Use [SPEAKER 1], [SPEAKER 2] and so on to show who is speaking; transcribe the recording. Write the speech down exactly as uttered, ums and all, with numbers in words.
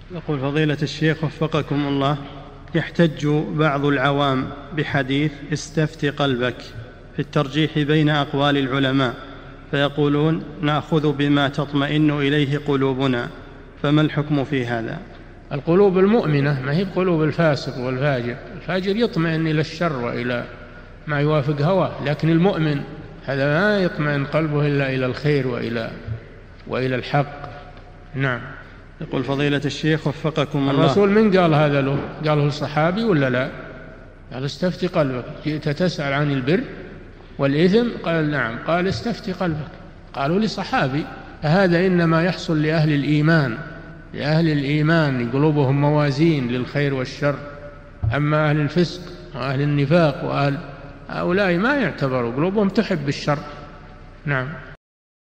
[SPEAKER 1] يقول فضيلة الشيخ وفقكم الله، يحتج بعض العوام بحديث استفت قلبك في الترجيح بين أقوال العلماء، فيقولون نأخذ بما تطمئن إليه قلوبنا، فما الحكم في هذا؟
[SPEAKER 2] القلوب المؤمنة ما هي بقلوب الفاسق والفاجر. الفاجر يطمئن إلى الشر وإلى ما يوافق هواه، لكن المؤمن هذا ما يطمئن قلبه إلا إلى الخير وإلى, وإلى الحق. نعم.
[SPEAKER 1] يقول فضيلة الشيخ وفقكم الله،
[SPEAKER 2] الرسول من قال هذا له؟ قاله الصحابي ولا لا؟ قال استفت قلبك، جئت تسأل عن البر والإثم؟ قال نعم. قال استفت قلبك. قالوا لصحابي. هذا إنما يحصل لأهل الإيمان، لأهل الإيمان قلوبهم موازين للخير والشر. أما أهل الفسق وأهل النفاق وأهل هؤلاء ما يعتبروا، قلوبهم تحب الشر. نعم.